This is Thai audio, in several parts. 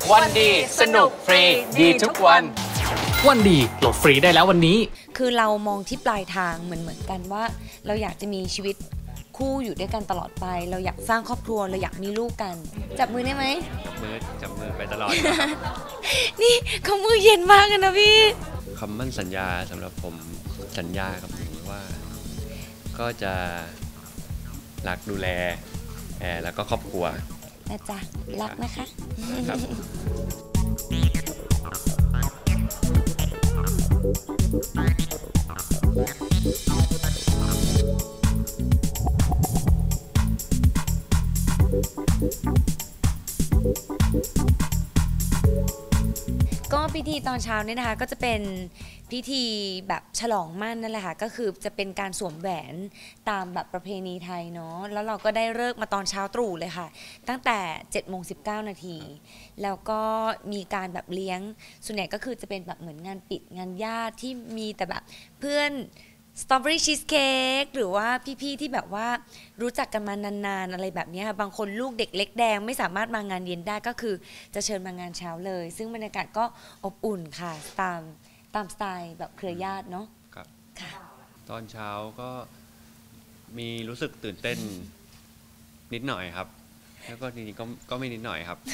วันดีสนุกฟรีดีทุกวันวันดีโหลดฟรีได้แล้ววันนี้คือเรามองที่ปลายทางเหมือนกันว่าเราอยากจะมีชีวิตคู่อยู่ด้วยกันตลอดไปเราอยากสร้างครอบครัวเราอยากมีลูกกันจับมือได้ไหมจับมือไปตลอดนี่เขามือเย็นมากนะพี่คำมั่นสัญญาสำหรับผมสัญญากับผมว่าก็จะรักดูแลแล้วก็ครอบครัวนะจ๊ะรักนะคะครับก็พิธีตอนเช้าเนี่ยนะคะก็จะเป็นพิธีแบบฉลองมั่นนั่นแหละค่ะก็คือจะเป็นการสวมแหวนตามแบบประเพณีไทยเนาะแล้วเราก็ได้ฤกษ์มาตอนเช้าตรู่เลยค่ะตั้งแต่ 7:19 นาทีแล้วก็มีการแบบเลี้ยงส่วนใหญ่ก็คือจะเป็นแบบเหมือนงานปิดงานญาติที่มีแต่แบบเพื่อนสตรอเบอรี่ชีสเค้กหรือว่าพี่ๆที่แบบว่ารู้จักกันมานานๆอะไรแบบนี้ค่ะบางคนลูกเด็กเล็กแดงไม่สามารถมางานเย็นได้ก็คือจะเชิญมางานเช้าเลยซึ่งบรรยากาศก็อบอุ่นค่ะตามสไตล์แบบเครือญาติเนาะครับตอนเช้าก็มีรู้สึกตื่นเต้นนิดหน่อยครับแล้วก็จริงๆก็ไม่นิดหน่อยครับ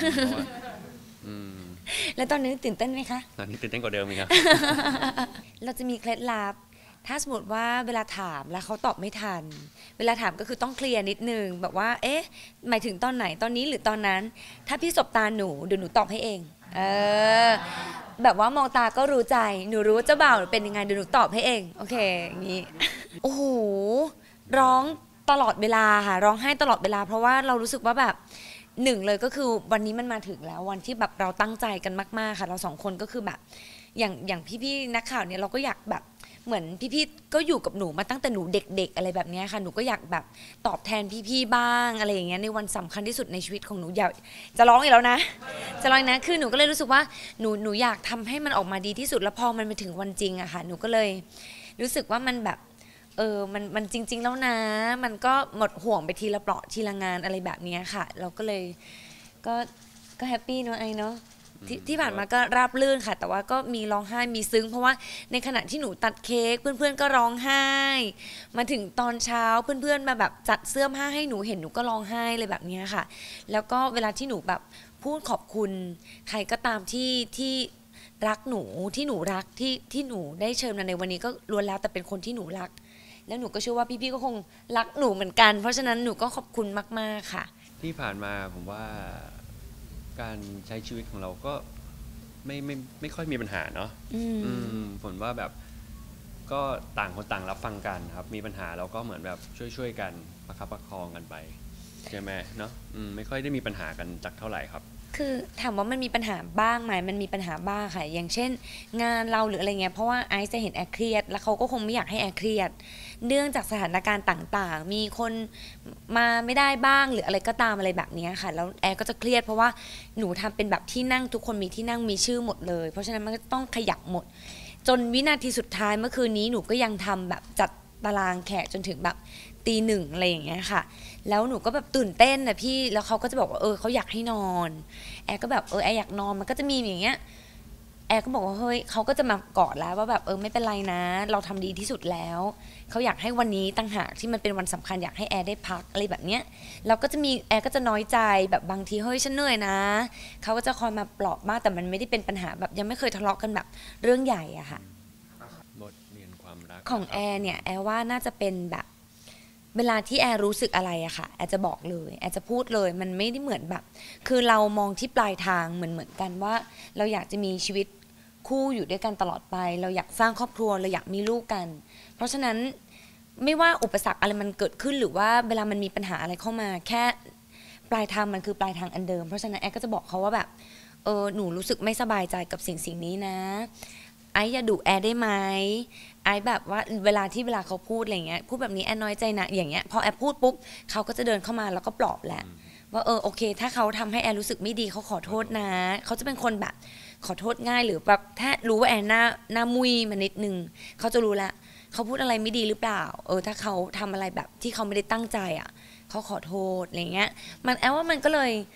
แล้วตอนนี้ตื่นเต้นไหมคะตอนนี้ตื่นเต้นกว่าเดิมอีกครับเราจะมีเคล็ดลับถ้าสมมติว่าเวลาถามแล้วเขาตอบไม่ทันเวลาถามก็คือต้องเคลียร์นิดนึงแบบว่าเอ๊ะหมายถึงตอนไหนตอนนี้หรือตอนนั้นถ้าพี่สบตาหนูเดี๋ยวหนูตอบให้เองแบบว่ามองตาก็รู้ใจหนูรู้ว่าเจ้าบ่าวเป็นยังไงเดี๋ยวหนูตอบให้เองโอเคอย่างนี้โอ้โหร้องตลอดเวลาค่ะร้องไห้ตลอดเวลาเพราะว่าเรารู้สึกว่าแบบหนึ่งเลยก็คือวันนี้มันมาถึงแล้ววันที่แบบเราตั้งใจกันมากๆค่ะเราสองคนก็คือแบบอย่างพี่ๆนักข่าวเนี่ยเราก็อยากแบบเหมือนพี่ๆก็อยู่กับหนูมาตั้งแต่หนูเด็กๆอะไรแบบนี้ค่ะหนูก็อยากแบบตอบแทนพี่ๆบ้างอะไรอย่างเงี้ยในวันสำคัญที่สุดในชีวิตของหนูอยากจะร้องอีกแล้วนะจะร้องนะคือหนูก็เลยรู้สึกว่าหนูอยากทำให้มันออกมาดีที่สุดแล้วพอมันไปถึงวันจริงอะค่ะหนูก็เลยรู้สึกว่ามันแบบมันจริงๆแล้วนะมันก็หมดห่วงไปทีละเปราะทีละงานอะไรแบบนี้ค่ะเราก็เลยก็แฮปปี้เนาะไอเนาะที่ผ่านมาก็ราบรื่นค่ะแต่ว่าก็มีร้องไห้มีซึ้งเพราะว่าในขณะที่หนูตัดเค้กเพื่อนๆก็ร้องไห้มาถึงตอนเช้าเพื่อนๆมาแบบจัดเสื้อผ้าให้หนูเห็นหนูก็ร้องไห้เลยแบบนี้ค่ะแล้วก็เวลาที่หนูแบบพูดขอบคุณใครก็ตามที่รักหนูที่หนูรักที่หนูได้เชิญมาในวันนี้ก็ล้วนแล้วแต่เป็นคนที่หนูรักแล้วหนูก็เชื่อว่าพี่ๆก็คงรักหนูเหมือนกันเพราะฉะนั้นหนูก็ขอบคุณมากๆค่ะที่ผ่านมาผมว่าการใช้ชีวิตของเราก็ไม่ค่อยมีปัญหาเนาะผมว่าแบบก็ต่างคนต่างรับฟังกันครับมีปัญหาเราก็เหมือนแบบช่วยกันประคับประคองกันไปใช่ไหมเนาะไม่ค่อยได้มีปัญหากันจักเท่าไหร่ครับคือถามว่ามันมีปัญหาบ้างไหมมันมีปัญหาบ้างค่ะอย่างเช่นงานเราหรืออะไรเงี้ยเพราะว่าไอซ์จะเห็นแอร์เครียดแล้วเขาก็คงไม่อยากให้แอร์เครียดเนื่องจากสถานการณ์ต่างๆมีคนมาไม่ได้บ้างหรืออะไรก็ตามอะไรแบบนี้ค่ะแล้วแอร์ก็จะเครียดเพราะว่าหนูทำเป็นแบบที่นั่งทุกคนมีที่นั่งมีชื่อหมดเลยเพราะฉะนั้นมันก็ต้องขยับหมดจนวินาทีสุดท้ายเมื่อคืนนี้หนูก็ยังทำแบบจัดตารางแขกจนถึงแบบ1:00อะไรอย่างเงี้ยค่ะแล้วหนูก็แบบตื่นเต้นนะพี่แล้วเขาก็จะบอกว่าเขาอยากให้นอนแอร์ก็แบบแอร์อยากนอนมันก็จะมีอย่างเงี้ยแอร์ก็บอกว่าเฮ้ยเขาก็จะมากอดแล้วว่าแบบไม่เป็นไรนะเราทำดีที่สุดแล้วเขาอยากให้วันนี้ต่างหากที่มันเป็นวันสำคัญอยากให้แอร์ได้พักอะไรแบบเนี้ยเราก็จะมีแอร์ก็จะน้อยใจแบบบางทีเฮ้ยฉันเหนื่อยนะเขาก็จะคอยมาปลอบมากแต่มันไม่ได้เป็นปัญหาแบบยังไม่เคยทะเลาะกันแบบเรื่องใหญ่อะค่ะบทเรียนความรักของแอร์เนี่ยแอร์ว่าน่าจะเป็นแบบเวลาที่แอร์รู้สึกอะไรอะค่ะแอร์จะบอกเลยแอร์จะพูดเลยมันไม่ได้เหมือนแบบคือเรามองที่ปลายทางเหมือนกันว่าเราอยากจะมีชีวิตคู่อยู่ด้วยกันตลอดไปเราอยากสร้างครอบครัวเราอยากมีลูกกันเพราะฉะนั้นไม่ว่าอุปสรรคอะไรมันเกิดขึ้นหรือว่าเวลามันมีปัญหาอะไรเข้ามาแค่ปลายทางมันคือปลายทางอันเดิมเพราะฉะนั้นแอร์ก็จะบอกเขาว่าแบบหนูรู้สึกไม่สบายใจกับสิ่งนี้นะไอ้อย่าดุแอร์ได้ไหมไอ้แบบว่าเวลาเขาพูดอะไรเงี้ยพูดแบบนี้แอร์น้อยใจนะอย่างเงี้ยพอแอร์พูดปุ๊บเขาก็จะเดินเข้ามาแล้วก็ปลอบแหละว่าโอเคถ้าเขาทำให้แอร์รู้สึกไม่ดีเขาขอโทษนะเขาจะเป็นคนแบบขอโทษง่ายหรือแบบถ้ารู้ว่าแอร์หน้ามุยมานิดนึงเขาจะรู้ละเขาพูดอะไรไม่ดีหรือเปล่าถ้าเขาทำอะไรแบบที่เขาไม่ได้ตั้งใจอ่ะเขาขอโทษอะไรเงี้ยมันแอร์ว่ามันก็เลย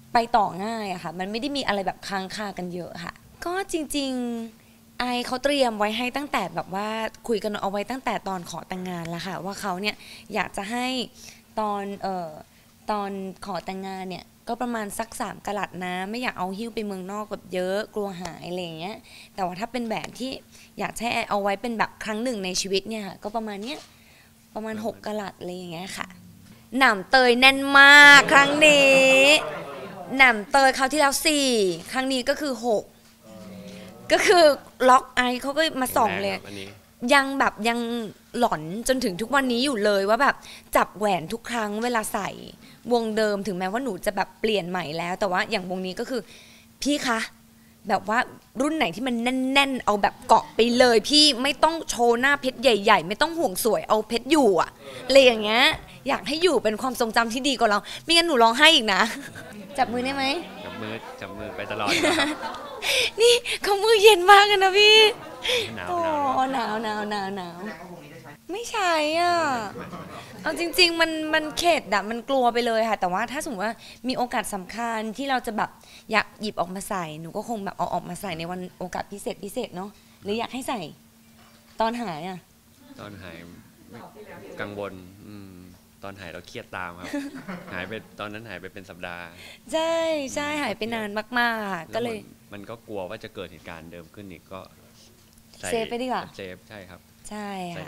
ไปต่อง่ายอะค่ะมันไม่ได้มีอะไรแบบค้างคากันเยอะค่ะก็จริงๆไอเขาเตรียมไว้ให้ตั้งแต่แบบว่าคุยกันเอาไว้ตั้งแต่ตอนขอแต่งงานแล้วค่ะว่าเขาเนี่ยอยากจะให้ตอนตอนขอแต่งงานเนี่ยก็ประมาณสัก3 กะรัตนะไม่อยากเอาหิ้วไปเมืองนอกแบบเยอะกลัวหายอะไรอย่างเงี้ยแต่ว่าถ้าเป็นแหวนที่อยากให้เอาไว้เป็นแบบครั้งหนึ่งในชีวิตเนี่ยค่ะก็ประมาณเนี้ยประมาณ6 กะรัตอะไรอย่างเงี้ยค่ะหนำเตยแน่นมากครั้งนี้หนำเตยคราวที่แล้ว4ครั้งนี้ก็คือ6ก็คือล็อกไอเขาก็มาส่องเลยยังแบบยังหลอนจนถึงทุกวันนี้อยู่เลยว่าแบบจับแหวนทุกครั้งเวลาใส่วงเดิมถึงแม้ว่าหนูจะแบบเปลี่ยนใหม่แล้วแต่ว่าอย่างวงนี้ก็คือพี่คะแบบว่ารุ่นไหนที่มันแน่นๆเอาแบบเกาะไปเลยพี่ไม่ต้องโชว์หน้าเพชรใหญ่ๆไม่ต้องห่วงสวยเอาเพชรอยู่อะอะไรอย่างเงี้ยอยากให้อยู่เป็นความทรงจำที่ดีกว่าเราไม่งั้นหนูร้องไห้อีกนะจับมือได้ไหมจับมือไปตลอดนี่เขามือเย็นมากกันนะพี่หนาวไม่ใช่อ่ะเอาจริงๆมันเข็ดอะมันกลัวไปเลยค่ะแต่ว่าถ้าสมมติว่ามีโอกาสสำคัญที่เราจะแบบอยากหยิบออกมาใส่หนูก็คงแบบเอาออกมาใส่ในวันโอกาสพิเศษเนาะหรืออยากให้ใส่ตอนหายอะตอนหายกังวลตอนหายเราเครียดตามครับหายไปตอนนั้นหายไปเป็นสัปดาห์ใช่หายไปนานมากๆก็เลยมันก็กลัวว่าจะเกิดเหตุการณ์เดิมขึ้นอีกก็เซฟไปดีกว่าเซฟใช่ครับใช่ค่ะ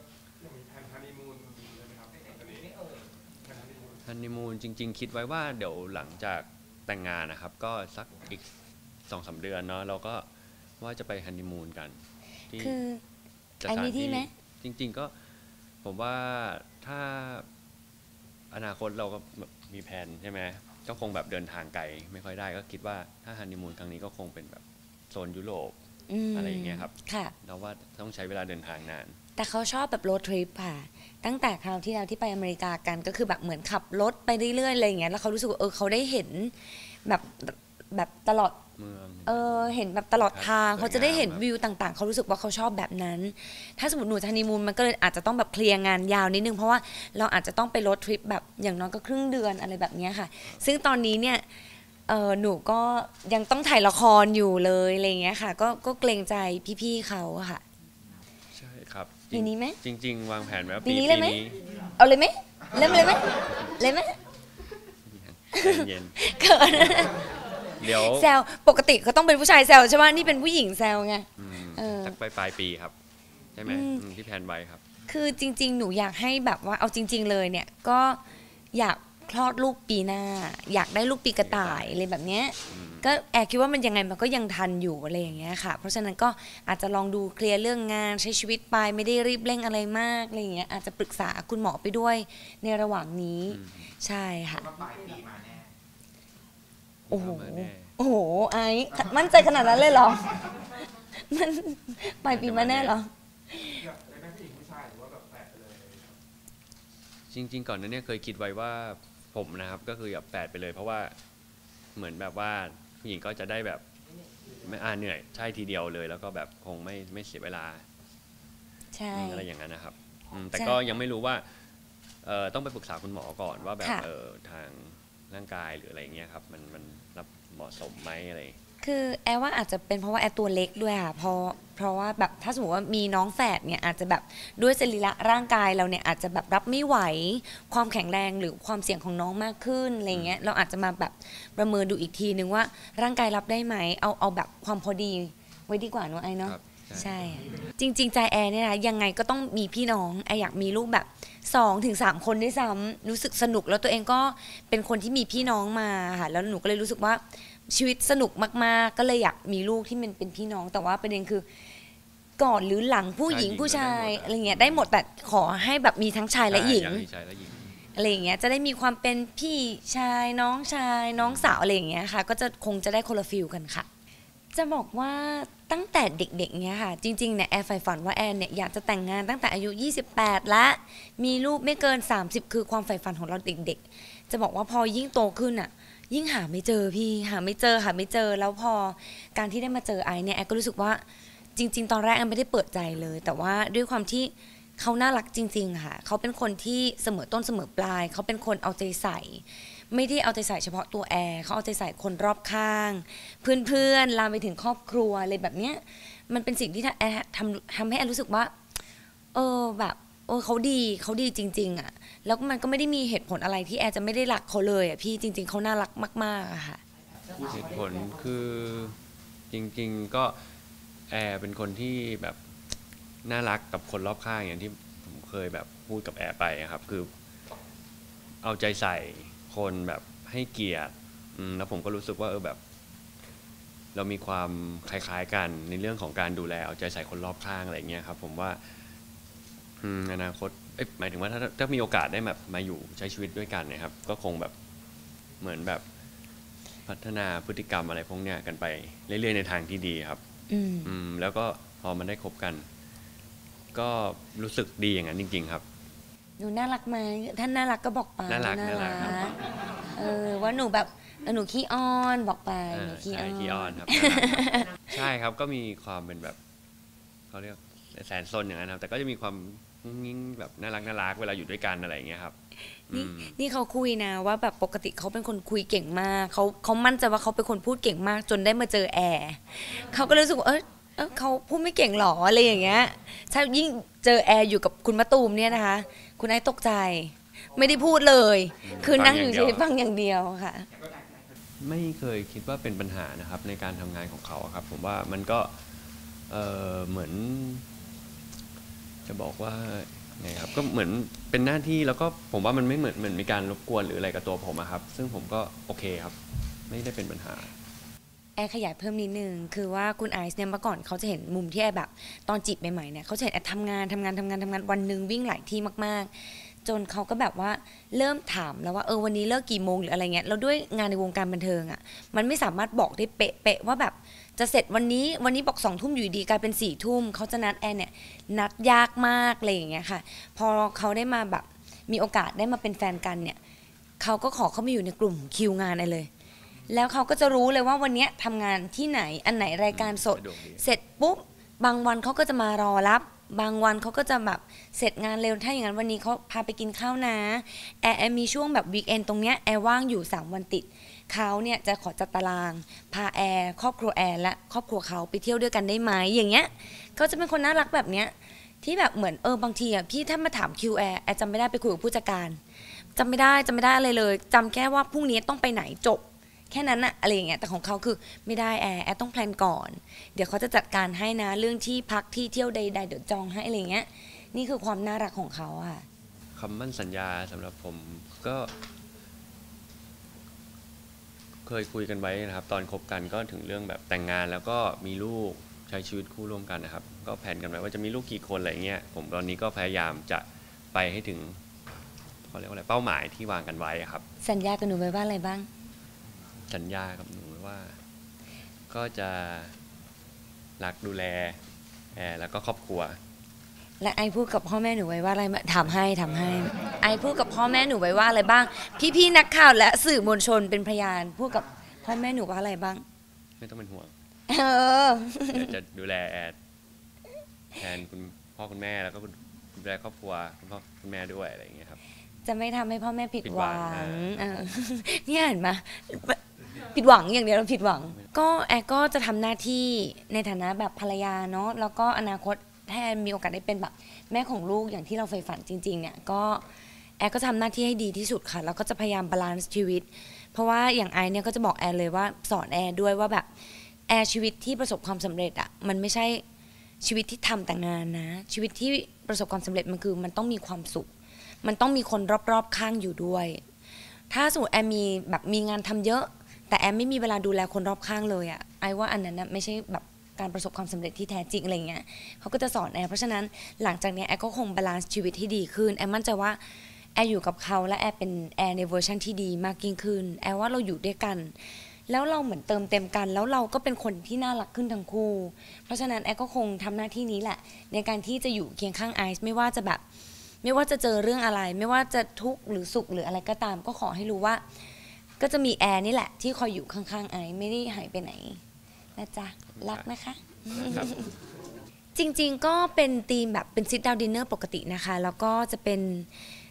ฮันนีมูนจริงๆคิดไว้ว่าเดี๋ยวหลังจากแต่งงานนะครับก็สักอีก 2-3 เดือนเนาะเราก็ว่าจะไปฮันนีมูนกันคืออันนี้ที่ไหมจริงๆก็ผมว่าถ้าอนาคตเราก็มีแผนใช่ไหมก็คงแบบเดินทางไกลไม่ค่อยได้ก็คิดว่าถ้าฮันนีมูนครั้งนี้ก็คงเป็นแบบโซนยุโรปอะไรอย่างเงี้ยครับเราว่าต้องใช้เวลาเดินทางนานแต่เขาชอบแบบโรดทริปค่ะตั้งแต่คราวที่เราที่ไปอเมริกากันก็คือแบบเหมือนขับรถไปเรื่อยๆอะไรอย่างเงี้ยแล้วเขารู้สึกว่าเขาได้เห็นแบบตลอดเห็นแบบตลอดทางเขาจะได้เห็นวิวต่างๆเขารู้สึกว่าเขาชอบแบบนั้นถ้าสมมติหนูฮันนีมูนมันก็เลยอาจจะต้องแบบเคลียร์งานยาวนิดนึงเพราะว่าเราอาจจะต้องไปโรดทริปแบบอย่างน้อยก็ครึ่งเดือนอะไรแบบนี้ค่ะซึ่งตอนนี้เนี่ยหนูก็ยังต้องถ่ายละครอยู่เลยอะไรอย่างเงี้ยค่ะก็เกรงใจพี่ๆเขาค่ะใช่ครับปีนี้ไหมจริงๆวางแผนไว้ปีนี้เลยไหมเอาเลยไหมเริ่มเลยไหมเย็นเกินเดี๋ยวแซวปกติเขาต้องเป็นผู้ชายแซวใช่ไหมนี่เป็นผู้หญิงแซวไงสักปลายปีครับใช่ไหมที่แพนไว้ครับคือจริงๆหนูอยากให้แบบว่าเอาจริงๆเลยเนี่ยก็อยากคลอดลูกปีหน้าอยากได้ลูกปีกระต่ายอะไรแบบเนี้ยก็แอบคิดว่ามันยังไงมันก็ยังทันอยู่อะไรอย่างเงี้ยค่ะเพราะฉะนั้นก็อาจจะลองดูเคลียร์เรื่องงานใช้ชีวิตไปไม่ได้รีบเร่งอะไรมากอะไรอย่างเงี้ยอาจจะปรึกษาคุณหมอไปด้วยในระหว่างนี้ใช่ค่ะโอ้โหไอ้มั่นใจขนาดนั้นเลยเหรอมันปลายปีมาแน่เหรอจริงๆก่อนนั้นเนี่ยเคยคิดไว้ว่าผมนะครับก็คือแบบแฝดไปเลยเพราะว่าเหมือนแบบว่าผู้หญิงก็จะได้แบบไม่เหนื่อยใช่ทีเดียวเลยแล้วก็แบบคงไม่เสียเวลาใช่อะไรอย่างนั้นนะครับแต่ก็ยังไม่รู้ว่าต้องไปปรึกษาคุณหมอก่อนว่าแบบทางร่างกายหรืออะไรเงี้ยครับมันรับเหมาะสมไหมอะไรคือแอลว่าอาจจะเป็นเพราะว่าแอลตัวเล็กด้วยค่ะเพราะว่าแบบถ้าสมมติว่ามีน้องแฝดเนี่ยอาจจะแบบด้วยสรีระร่างกายเราเนี่ยอาจจะแบบรับไม่ไหวความแข็งแรงหรือความเสี่ยงของน้องมากขึ้นอะไรเงี้ยเราอาจจะมาแบบประเมินดูอีกทีนึงว่าร่างกายรับได้ไหมเอาแบบความพอดีไว้ดีกว่าเนาะไอ้เนาะใช่จริงๆใจแอร์เนี่ยนะยังไงก็ต้องมีพี่น้องแอร์อยากมีลูกแบบ2-3 คนด้วยซ้ำรู้สึกสนุกแล้วตัวเองก็เป็นคนที่มีพี่น้องมาค่ะแล้วหนูก็เลยรู้สึกว่าชีวิตสนุกมากๆก็เลยอยากมีลูกที่มันเป็นพี่น้องแต่ว่าประเด็นคือก่อนหรือหลังผู้หญิงผู้ชายอะไรเงี้ยได้หมดแต่ขอให้แบบมีทั้งชายและหญิงอะไรอย่างเงี้ยจะได้มีความเป็นพี่ชายน้องสาวอะไรอย่างเงี้ยค่ะก็จะคงจะได้คนละฟิลกันค่ะจะบอกว่าตั้งแต่เด็กๆเนี้ยค่ะจริงๆเนี่ยแอร์ใฝ่ฝันว่าแอร์เนี่ยอยากจะแต่งงานตั้งแต่อายุ28และมีลูกไม่เกิน30คือความใฝ่ฝันของเราเด็กๆจะบอกว่าพอยิ่งโตขึ้นอ่ะยิ่งหาไม่เจอพี่หาไม่เจอแล้วพอการที่ได้มาเจอไอเนี่ยแอร์ก็รู้สึกว่าจริงๆตอนแรกแอร์ไม่ได้เปิดใจเลยแต่ว่าด้วยความที่เขาน่ารักจริงๆค่ะเขาเป็นคนที่เสมอต้นเสมอปลายเขาเป็นคนเอาใจใส่ไม่ได้เอาใจใส่เฉพาะตัวแอร์เขาเอาใจใส่คนรอบข้างเพื่อนๆลามไปถึงครอบครัวอะไรแบบเนี้ยมันเป็นสิ่งที่แอร์ทำให้แอร์รู้สึกว่าแบบเขาดีจริงๆอ่ะแล้วมันก็ไม่ได้มีเหตุผลอะไรที่แอร์จะไม่ได้รักเขาเลยอ่ะพี่จริงๆเขาน่ารักมากๆอะค่ะเหตุผลคือจริงๆก็แอร์เป็นคนที่แบบน่ารักกับคนรอบข้างอย่างที่ผมเคยแบบพูดกับแอร์ไปครับคือเอาใจใส่คนแบบให้เกียรติแล้วผมก็รู้สึกว่าแบบเรามีความคล้ายๆกันในเรื่องของการดูแลเอาใจใส่คนรอบข้างอะไรเงี้ยครับผมว่าอนาคตหมายถึงว่าถ้ามีโอกาสได้แบบมาอยู่ใช้ชีวิตด้วยกันเนี่ยครับก็คงแบบเหมือนแบบพัฒนาพฤติกรรมอะไรพวกเนี้ยกันไปเรื่อยๆในทางที่ดีครับแล้วก็พอมันได้คบกันก็รู้สึกดีอย่างนั้นจริงๆครับหนูน่ารักไหมท่านน่ารักก็บอกไปน่ารักว่าหนูแบบหนูขี้อ้อนบอกไปหนูขี้อ้อนครับใช่ครับก็มีความเป็นแบบเขาเรียกแสนซนอย่างนั้นครับแต่ก็จะมีความงิ้งแบบน่ารักเวลาอยู่ด้วยกันอะไรอย่างเงี้ยครับนี่เขาคุยนะว่าแบบปกติเขาเป็นคนคุยเก่งมากเขามั่นใจว่าเขาเป็นคนพูดเก่งมากจนได้มาเจอแอร์เขาก็รู้สึกว่าเขาพูดไม่เก่งหรออะไรอย่างเงี้ยถ้ายิ่งเจอแอร์อยู่กับคุณมะตูมเนี่ยนะคะคุณไอ้ตกใจไม่ได้พูดเลยคือนั่งอยู่เฉยฟังอย่างเดียวค่ะไม่เคยคิดว่าเป็นปัญหานะครับในการทำงานของเขาครับผมว่ามันก็เหมือนจะบอกว่าไงครับก็เหมือนเป็นหน้าที่แล้วก็ผมว่ามันไม่เหมือนมีการรบกวนหรืออะไรกับตัวผมครับซึ่งผมก็โอเคครับไม่ได้เป็นปัญหาแอร์ขยายเพิ่มนิดนึงคือว่าคุณไอซ์เนี่ยเมื่อก่อนเขาจะเห็นมุมที่แอร์แบบตอนจีบใหม่ๆเนี่ยเขาจะเห็นแอร์ทำงานวันหนึ่งวิ่งหลายที่มากๆจนเขาก็แบบว่าเริ่มถามแล้วว่าวันนี้เลิกกี่โมงหรืออะไรเงี้ยแล้วด้วยงานในวงการบันเทิงอ่ะมันไม่สามารถบอกได้เป๊ะๆว่าแบบจะเสร็จวันนี้บอก20:00 นอยู่ดีกลายเป็น22:00 นเขาจะนัดแอร์เนี่ยนัดยากมากอะไรอย่างเงี้ยค่ะพอเขาได้มาแบบมีโอกาสได้มาเป็นแฟนกันเนี่ยเขาก็ขอเข้ามาอยู่ในกลุ่มคิวงานเลยแล้วเขาก็จะรู้เลยว่าวันนี้ทำงานที่ไหนอันไหนรายการสดเสร็จปุ๊บบางวันเขาก็จะมารอรับบางวันเขาก็จะแบบเสร็จงานเร็วถ้าอย่างนั้นวันนี้เขาพาไปกินข้าวนะแอร์มีช่วงแบบวีคเอนตรงเนี้ยแอร์ว่างอยู่3 วันติดเขาเนี่ยจะขอจัดตารางพาแอร์ครอบครัวแอร์และครอบครัวเขาไปเที่ยวด้วยกันได้ไหมอย่างเงี้ยเขาจะเป็นคนน่ารักแบบเนี้ยที่แบบเหมือนบางทีอ่ะพี่ถ้ามาถามคิวแอร์จำไม่ได้ไปคุยกับผู้จัดการจำไม่ได้อะไรเลยจำแค่ว่าพรุ่งนี้ต้องไปไหนจบแค่นั้นอะอะไรอย่างเงี้ยแต่ของเขาคือไม่ได้แอร์ต้องแพลนก่อนเดี๋ยวเขาจะจัดการให้นะเรื่องที่พักที่เที่ยวใดๆเดี๋ยวจองให้อะไรเงี้ยนี่คือความน่ารักของเขาอะคำมั่นสัญญาสำหรับผมก็เคยคุยกันไว้นะครับตอนคบกันก็ถึงเรื่องแบบแต่งงานแล้วก็มีลูกใช้ชีวิตคู่ร่วมกันนะครับก็แผนกันไว้ว่าจะมีลูกกี่คนอะไรเงี้ยผมตอนนี้ก็พยายามจะไปให้ถึงเขาเรียกว่าอะไรเป้าหมายที่วางกันไว้ครับสัญญากับหนูไว้ว่าอะไรบ้างสัญญากับหนูว่าก็จะรักดูแลแอร์แล้วก็ครอบครัวและไอพูดกับพ่อแม่หนูไว้ว่าอะไรถามให้ไอพูดกับพ่อแม่หนูไว้ว่าอะไรบ้างพี่นักข่าวและสื่อมวลชนเป็นพยานพูดกับพ่อแม่หนูว่าอะไรบ้างไม่ต้องเป็นห่วงเดี๋ยวจะดูแลแอร์แทนคุณพ่อคุณแม่แล้วก็ดูแลครอบครัวคุณพ่อคุณแม่ด้วยอะไรอย่างเงี้ยครับจะไม่ทำให้พ่อแม่ผิดหวังนี่เห็นไหมผิดหวังอย่างเดียวเราผิดหวังก็แอร์ก็จะทำหน้าที่ในฐานะแบบภรรยาเนาะแล้วก็อนาคตถ้าแอร์มีโอกาสได้เป็นแบบแม่ของลูกอย่างที่เราใฝ่ฝันจริงๆเนี่ยก็แอร์ก็ทำหน้าที่ให้ดีที่สุดค่ะแล้วก็จะพยายามบาลานซ์ชีวิตเพราะว่าอย่างไอเนี่ยก็จะบอกแอร์เลยว่าสอนแอร์ด้วยว่าแบบแอร์ชีวิตที่ประสบความสำเร็จอ่ะมันไม่ใช่ชีวิตที่ทำแต่งานนะชีวิตที่ประสบความสำเร็จมันคือมันต้องมีความสุขมันต้องมีคนรอบๆข้างอยู่ด้วยถ้าสมมติแอร์มีแบบมีงานทำเยอะแต่แอมไม่มีเวลาดูแลคนรอบข้างเลยอะไอว่าอันนั้นนะไม่ใช่แบบการประสบความสำเร็จที่แท้จริงอะไรเงี้ยเขาก็จะสอนแอร์เพราะฉะนั้นหลังจากนี้แอร์ก็คงบาลานซ์ชีวิตที่ดีขึ้นแอร์มั่นใจว่าแอร์อยู่กับเขาและแอร์เป็นแอร์ในเวอร์ชันที่ดีมากยิ่งขึ้นแอร์ว่าเราอยู่ด้วยกันแล้วเราเหมือนเติมเต็มกันแล้วเราก็เป็นคนที่น่ารักขึ้นทั้งคู่เพราะฉะนั้นแอร์ก็คงทำหน้าที่นี้แหละในการที่จะอยู่เคียงข้างไอซ์ไม่ว่าจะเจอเรื่องอะไรไม่ว่าจะทุกข์หรือสุขหรืออะไรก็ตามก็ขอให้รู้ว่าก็จะมีแอร์นี่แหละที่คอยอยู่ข้างๆไอไม่ได้หายไปไหนนะจ๊ะรักนะคะจริงๆก็เป็นธีมแบบเป็นซิทดาวน์ดินเนอร์ปกตินะคะแล้วก็จะเป็น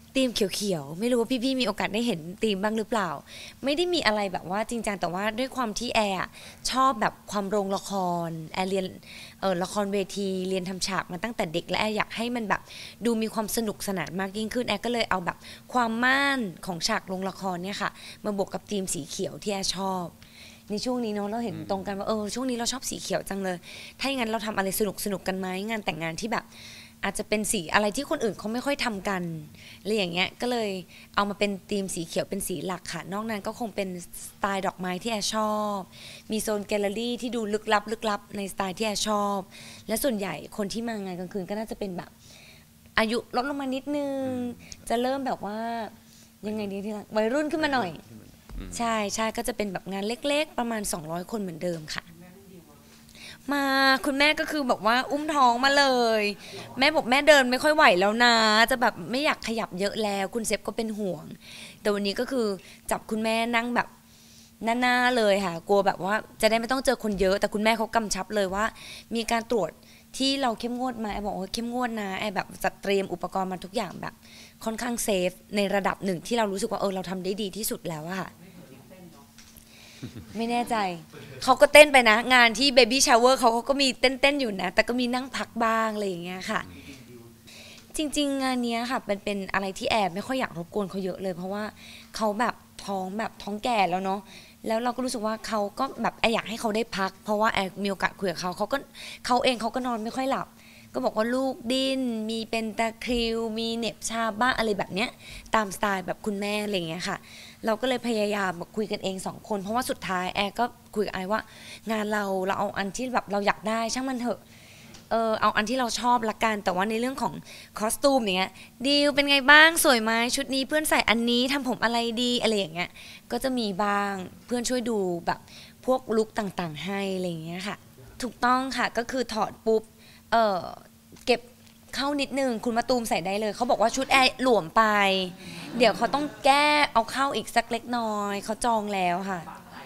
ธีมเขียวๆไม่รู้ว่าพี่ๆมีโอกาสได้เห็นธีมบ้างหรือเปล่าไม่ได้มีอะไรแบบว่าจริงจังแต่ว่าด้วยความที่แอร์ชอบแบบความโรงละครแอร์เรียนละครเวทีเรียนทำฉากมาตั้งแต่เด็กและแอร์อยากให้มันแบบดูมีความสนุกสนานมากยิ่งขึ้นแอร์ก็เลยเอาแบบความม่านของฉากโรงละครเนี่ยค่ะมาบวกกับธีมสีเขียวที่แอร์ชอบในช่วงนี้เนาะเราเห็นตรงกันว่าช่วงนี้เราชอบสีเขียวจังเลยถ้าอย่างนั้นเราทำอะไรสนุกกันไหมงานแต่งงานที่แบบอาจจะเป็นสีอะไรที่คนอื่นเขาไม่ค่อยทำกันอะไรอย่างเงี้ยก็เลยเอามาเป็นธีมสีเขียวเป็นสีหลักค่ะนอกนั้นก็คงเป็นสไตล์ดอกไม้ที่แอร์ชอบมีโซนแกลเลอรี่ที่ดูลึกลับในสไตล์ที่แอร์ชอบและส่วนใหญ่คนที่มางานกลางคืนก็น่าจะเป็นแบบอายุลดลงมานิดนึงจะเริ่มแบบว่ายังไงดีที่วัยรุ่นขึ้นมาหน่อยใช่ก็จะเป็นแบบงานเล็กๆประมาณ200คนเหมือนเดิมค่ะมาคุณแม่ก็คือบอกว่าอุ้มท้องมาเลยแม่บอกแม่เดินไม่ค่อยไหวแล้วนะจะแบบไม่อยากขยับเยอะแล้วคุณเซฟก็เป็นห่วงแต่วันนี้ก็คือจับคุณแม่นั่งแบบหน้าเลยค่ะกลัวแบบว่าจะได้ไม่ต้องเจอคนเยอะแต่คุณแม่เขากำชับเลยว่ามีการตรวจที่เราเข้มงวดมาแอบบอกว่าเข้มงวดนะแอบแบบจัดเตรียมอุปกรณ์มาทุกอย่างแบบค่อนข้างเซฟในระดับหนึ่งที่เรารู้สึกว่าเราทำได้ดีที่สุดแล้วอะค่ะไม่แน่ใจเขาก็เต้นไปนะงานที่เบบี้ชาวเวอร์เขาก็มีเต้นอยู่นะแต่ก็มีนั่งพักบ้างอะไรอย่างเงี้ยค่ะจริงๆงานนี้ค่ะเป็นอะไรที่แอบไม่ค่อยอยากรบกวนเขาเยอะเลยเพราะว่าเขาแบบท้องแก่แล้วเนาะแล้วเราก็รู้สึกว่าเขาก็แบบอยากให้เขาได้พักเพราะว่าแอบมีโอกาสคุยกับเขาเองเขาก็นอนไม่ค่อยหลับก็บอกว่าลูกดิ้นมีเป็นตะคริวมีเหน็บชาบ้างอะไรแบบเนี้ยตามสไตล์แบบคุณแม่อะไรอย่างเงี้ยค่ะเราก็เลยพยายามคุยกันเอง2คนเพราะว่าสุดท้ายแอร์ก็คุยกับไอว่างานเราเอาอันที่แบบเราอยากได้ช่างมันเถอะเอาอันที่เราชอบละกันแต่ว่าในเรื่องของคอสตูมอย่างเงี้ยดีลเป็นไงบ้างสวยไหมชุดนี้เพื่อนใส่อันนี้ทำผมอะไรดีอะไรอย่างเงี้ยก็จะมีบ้างเพื่อนช่วยดูแบบพวกลุคต่างๆให้อะไรอย่างเงี้ยค่ะถูกต้องค่ะก็คือถอดปุ๊บเก็บเข้านิดนึงคุณมะตูมใส่ได้เลยเขาบอกว่าชุดแอร์หลวมไปเดี๋ยวเขาต้องแก้เอาเข้าอีกสักเล็กน้อยเขาจองแล้วค่ะ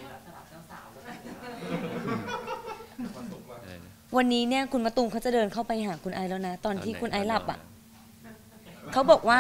วันนี้เนี่ยคุณมะตูมเขาจะเดินเข้าไปหาคุณไอแล้วนะตอนที่คุณไอหลับอ่ะเขาบอกว่า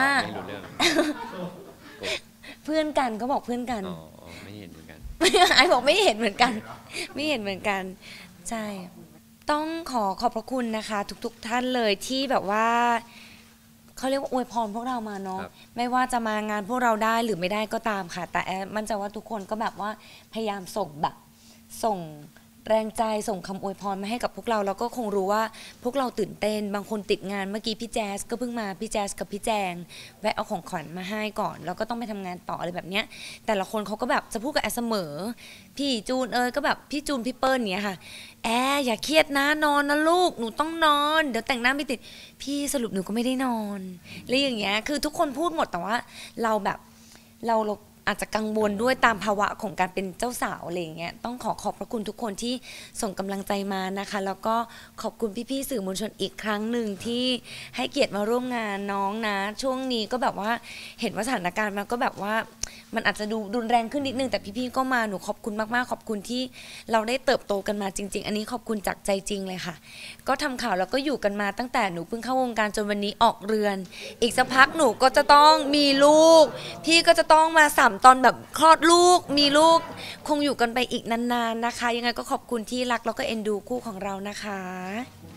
เพื่อนกันเขาบอกเพื่อนกันไม่เห็นเหมือนกันไอบอกไม่เห็นเหมือนกันใช่ต้องขอบพระคุณนะคะทุกท่านเลยที่แบบว่าเขาเรียกว่าอวยพรพวกเรามาเนาะไม่ว่าจะมางานพวกเราได้หรือไม่ได้ก็ตามค่ะแต่มันจะว่าทุกคนก็แบบว่าพยายามส่งแรงใจส่งคำอวยพรมาให้กับพวกเราแล้วก็คงรู้ว่าพวกเราตื่นเต้นบางคนติดงานเมื่อกี้พี่แจ๊สก็เพิ่งมาพี่แจ๊สกับพี่แจงแวะเอาของขวัญมาให้ก่อนแล้วก็ต้องไปทำงานต่ออะไรแบบเนี้ยแต่ละคนเขาก็แบบจะพูดกับแอร์เสมอพี่จูนก็แบบพี่จูนพี่เปิ้ลเนี้ยค่ะแอร์อย่าเครียดนะนอนนะลูกหนูต้องนอนเดี๋ยวแต่งหน้าไม่ติดพี่สรุปหนูก็ไม่ได้นอนอะไรอย่างเงี้ยคือทุกคนพูดหมดแต่ว่าเราแบบเราอาจจะกังวลด้วยตามภาวะของการเป็นเจ้าสาวอะไรอย่างเงี้ยต้องขอบพระคุณทุกคนที่ส่งกำลังใจมานะคะแล้วก็ขอบคุณพี่ๆสื่อมวลชนอีกครั้งหนึ่งที่ให้เกียรติมาร่วมงานน้องนะช่วงนี้ก็แบบว่าเห็นว่าสถานการณ์มันก็แบบว่ามันอาจจะดูรุนแรงขึ้นนิดนึงแต่พี่ๆก็มาหนูขอบคุณมากๆขอบคุณที่เราได้เติบโตกันมาจริงๆอันนี้ขอบคุณจากใจจริงเลยค่ะก็ทำข่าวแล้วก็อยู่กันมาตั้งแต่หนูเพิ่งเข้าวงการจนวันนี้ออกเรือนอีกสักพักหนูก็จะต้องมีลูกพี่ก็จะต้องมาตอนแบบคลอดลูกมีลูกคงอยู่กันไปอีกนานๆนะคะยังไงก็ขอบคุณที่รักแล้วก็เอ็นดูคู่ของเรานะคะ